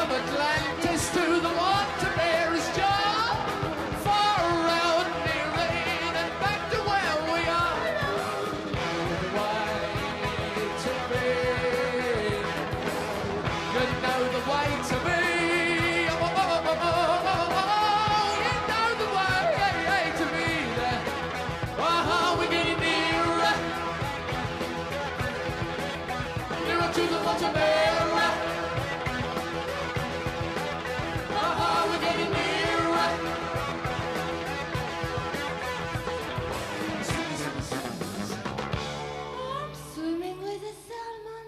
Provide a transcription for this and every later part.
from Atlantis to the water bearer's jaw, far out near rain and back to where we are. The way to be, you know the way to be. You know the way to be there. Oh, we're getting nearer, nearer to the water bearer. Oh, we're getting nearer. I'm swimming with a salmon.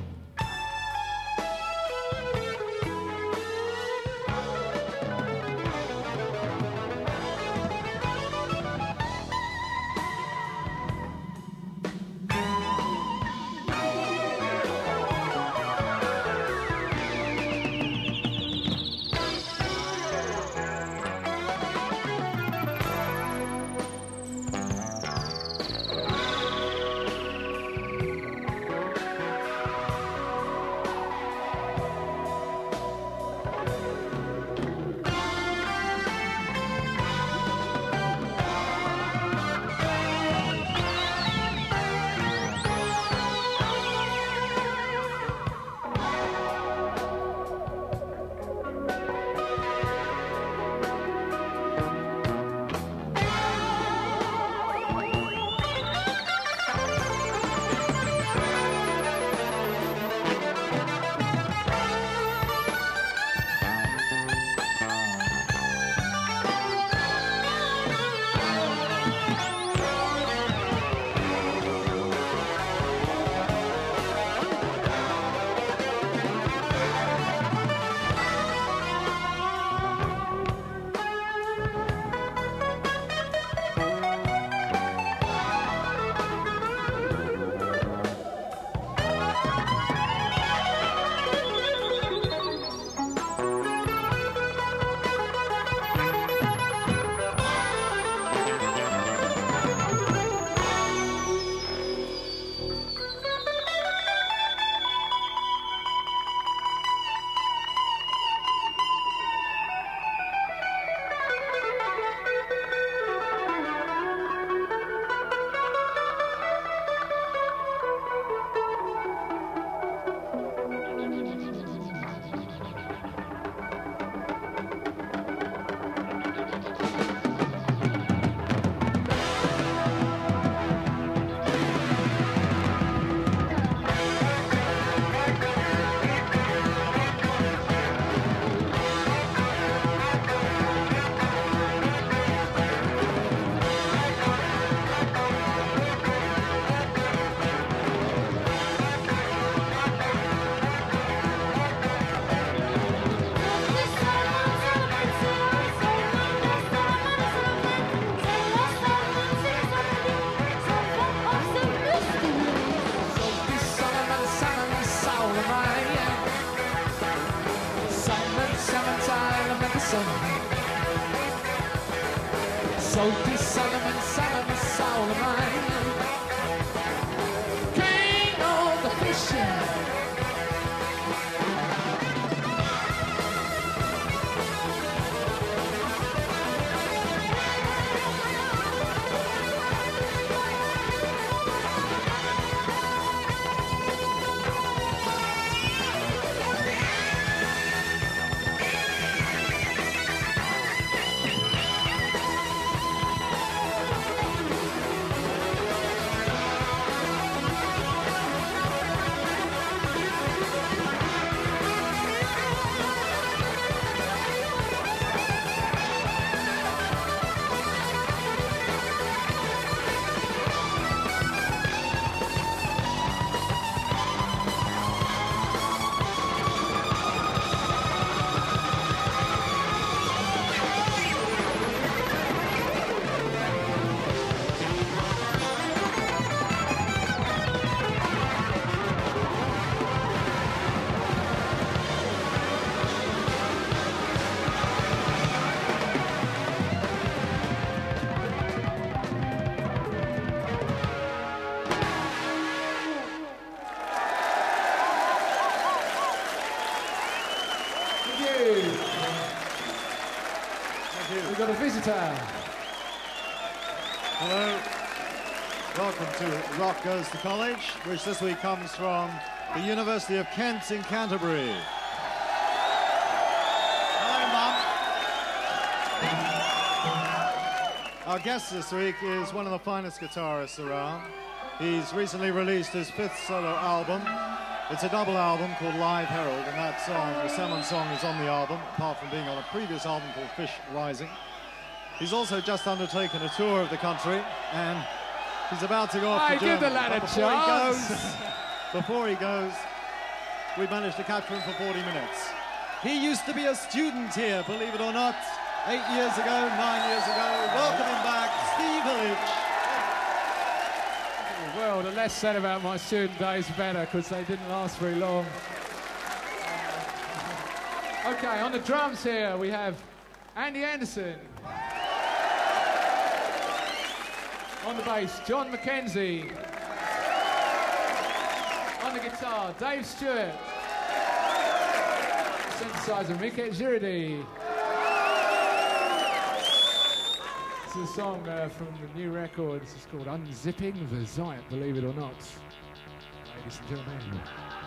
Salty Solomon, Solomon, Solomon, king of the fishing. Thank you. Thank you. We've got a visitor. Hello. Welcome to Rock Goes to College, which this week comes from the University of Kent in Canterbury. Our guest this week is one of the finest guitarists around. He's recently released his 5th solo album. It's a double album called Live Herald, and that song, the Salmon song, is on the album, apart from being on a previous album called Fish Rising. He's also just undertaken a tour of the country, and he's about to go off to Germany. Give the lad a chance. Before he goes, we managed to capture him for 40 minutes. He used to be a student here, believe it or not. 8 years ago, 9 years ago. Welcome him back, Steve Illich. Well, the less said about my student days, the better, because they didn't last very long. Okay, on the drums here, we have Andy Anderson. On the bass, John McKenzie. On the guitar, Dave Stewart. Synthesizer, Miket Girardi. This is a song from the new record. This is called Unzipping the Zeit, believe it or not. Ladies and gentlemen.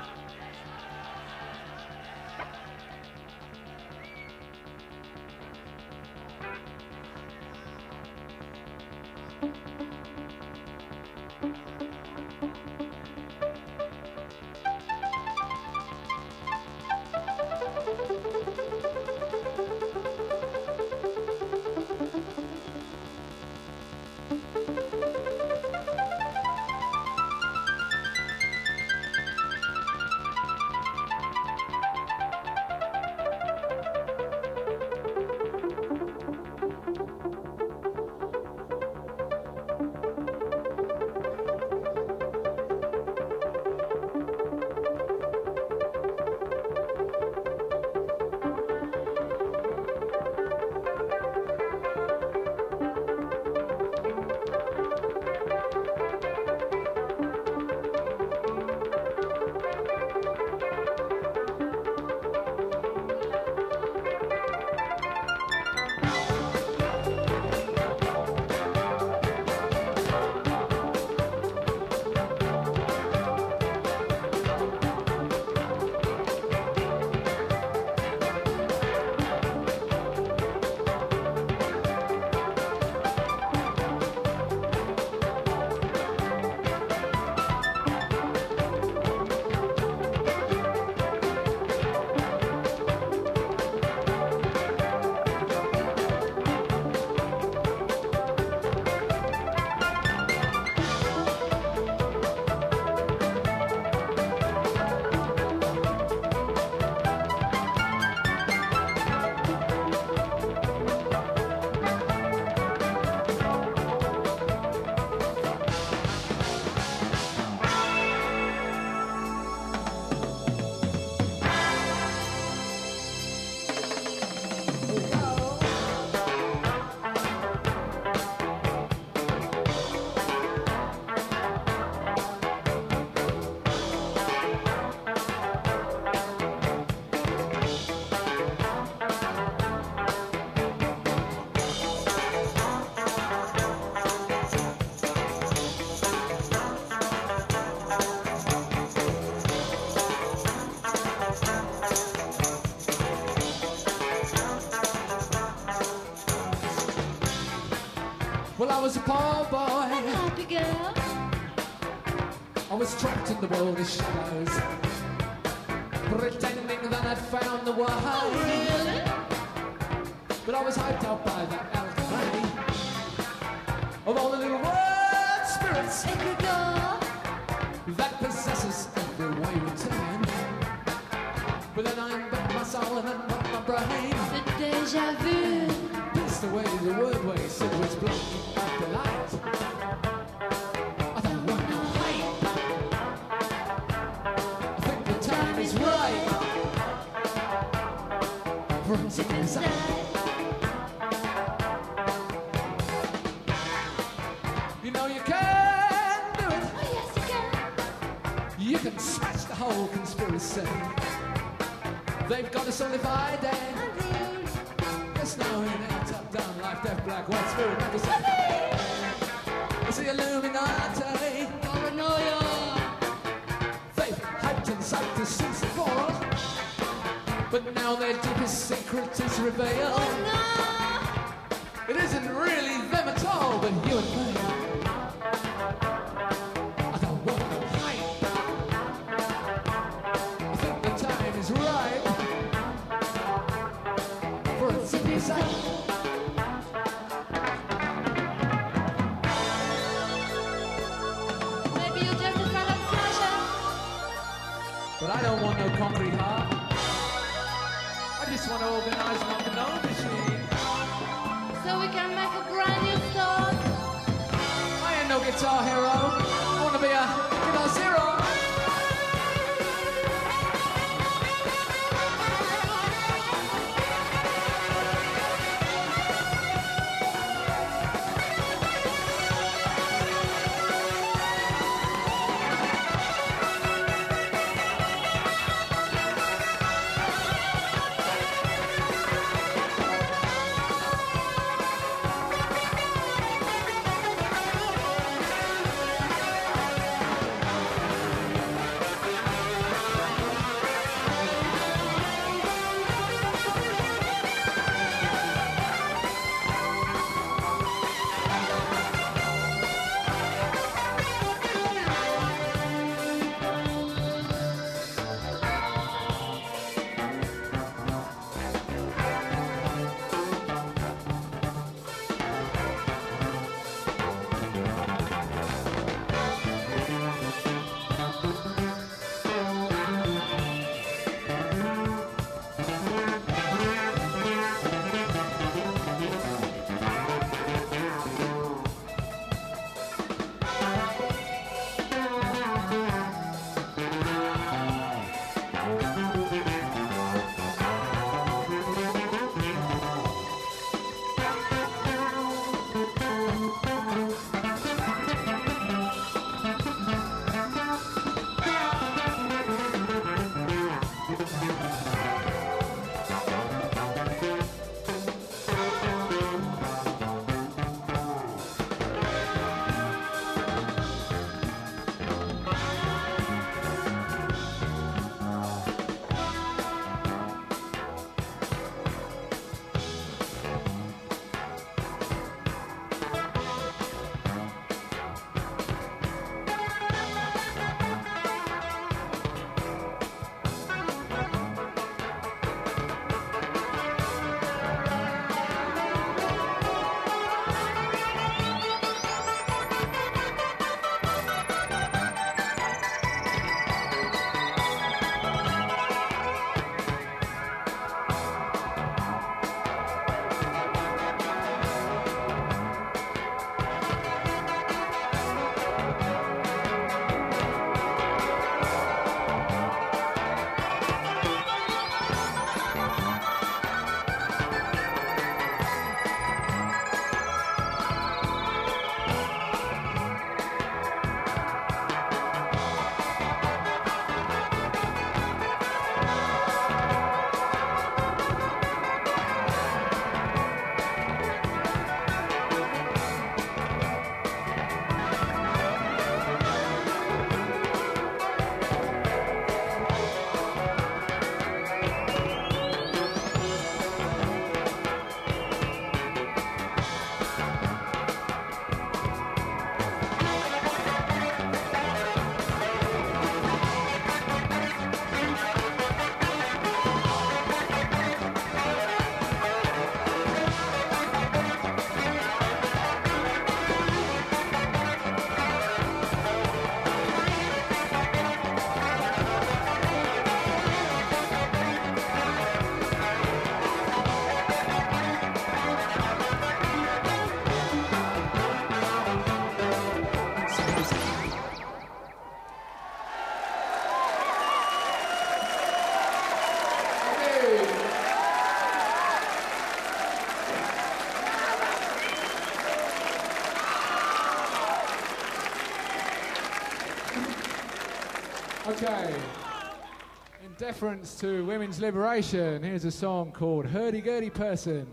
Well, I was a poor boy, A happy girl. I was trapped in the world of shadows, pretending that I'd found the way. Oh, really? But I was hyped up by that alchemy of all the little word spirits Egregore. that possesses every way we turn. But then I unbound my soul and unbound my brain. The déjà vu. Pissed away the word waste, it was black after light. I thought, what no hype. I think the time is right for unzipping the Zeit. You know you can do it. Oh, yes, you can. You can smash the whole conspiracy. They've got us all divided. Yes, no, it ain't top down, life, death, black, white, spirit, metal, it's the Illuminati. Paranoia. They've hyped and psyched us since the fall, but now their deepest secret is revealed. It isn't really them at all, but you and me are the one behind. I think the time is right for it to be said. Maybe you're just a fan of pleasure. But I don't want no concrete heart. I just want to organize an unknown machine. So we can make a brand new start. I ain't no guitar hero. I want to be a guitar zero. Okay. In deference to women's liberation, here's a song called Hurdy-Gurdy Person.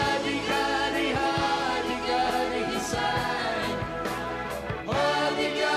Hurdy-gurdy,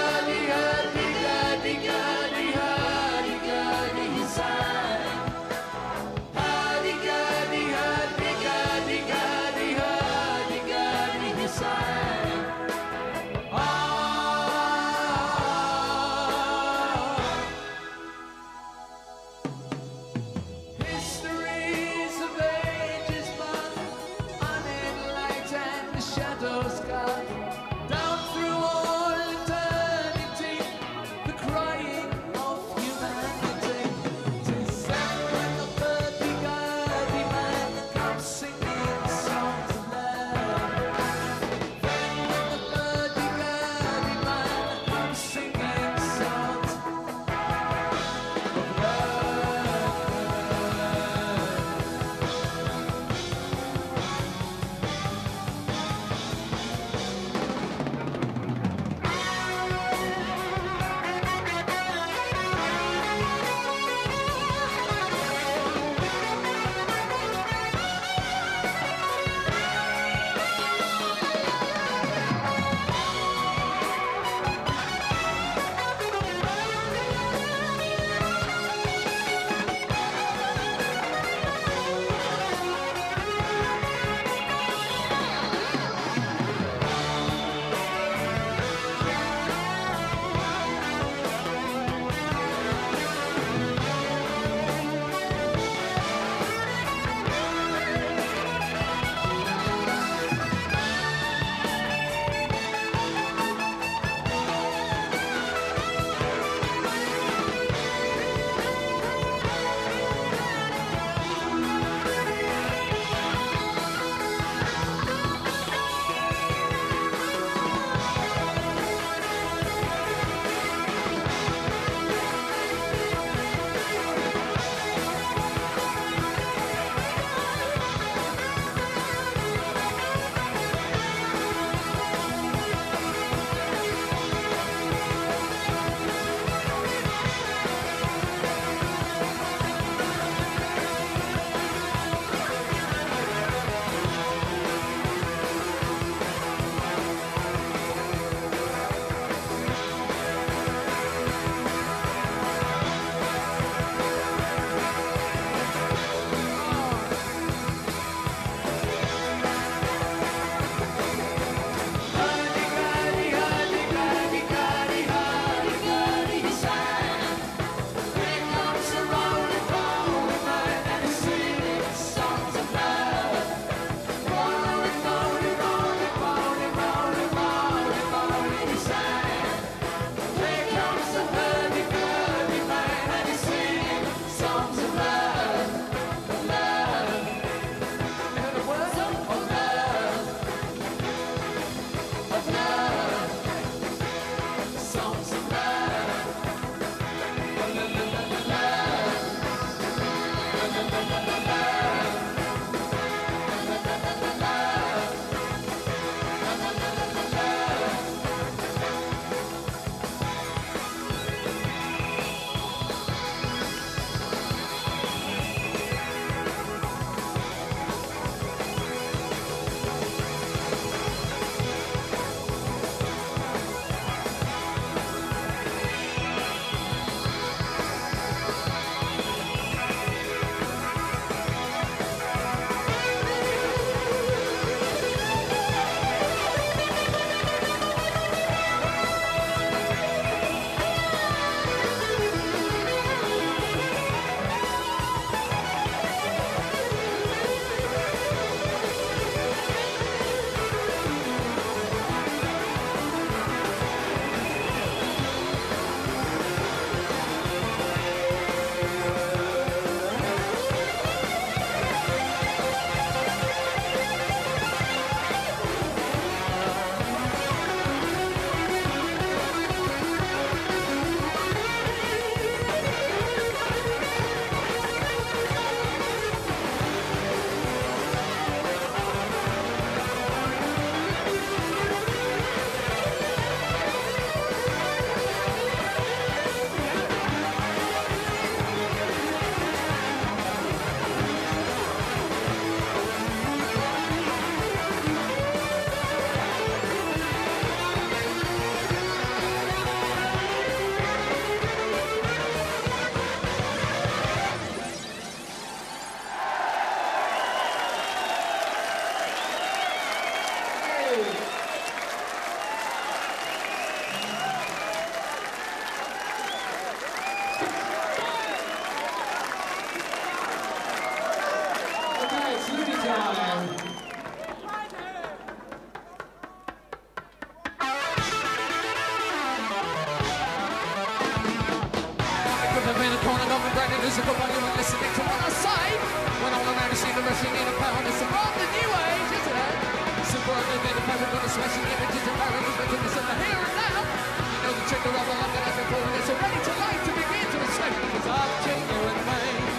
losing good value and listening to what I say. When all around you see the rushing in a pound, it's about the new age, isn't it? Super underneath the paper, got a smashing images and barriers, but it's in the here and now. You know the trigger of the love that I've been pulling, it's already too late to begin to escape. Because I'm you and me.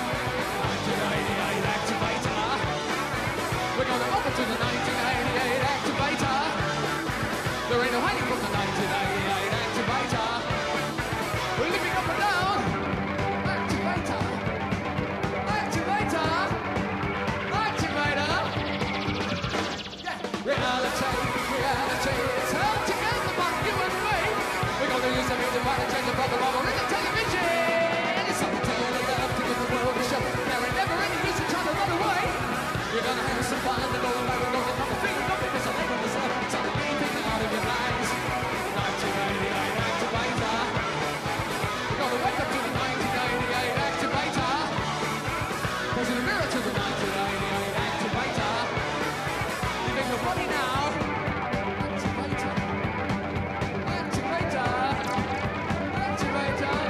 1988 activator. We're going over to the 1988 activator. There ain't no hiding from the 1988 activator. We're living up and down. Activator. Activator. Activator. Yeah. Reality. Reality. It's held together by you and me. We're going to use every divide and change the brother of in the television. It's something to love to give the world a show. There ain't never any use in trying to run away. You're gonna have some fun and go back and go to come and feel it up because I'll never miss love. So anything out of your eyes. 1988 activator. We're gonna wake up to the 1988 activator. Posing a mirror to the 1988 activator. Leaving your body now. Activator. Activator. Activator.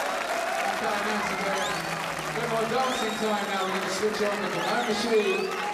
Dancing time now, we're going to switch on to the machine.